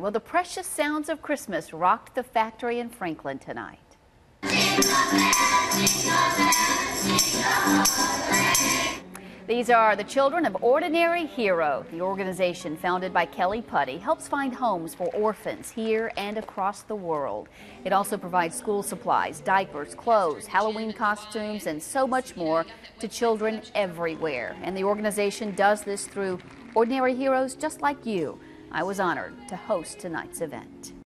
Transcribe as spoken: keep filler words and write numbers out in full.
Well, the precious sounds of Christmas rocked the factory in Franklin tonight. These are the children of Ordinary Hero. The organization, founded by Kelly Putty, helps find homes for orphans here and across the world. It also provides school supplies, diapers, clothes, Halloween costumes, and so much more to children everywhere. And the organization does this through ordinary heroes just like you. I was honored to host tonight's event.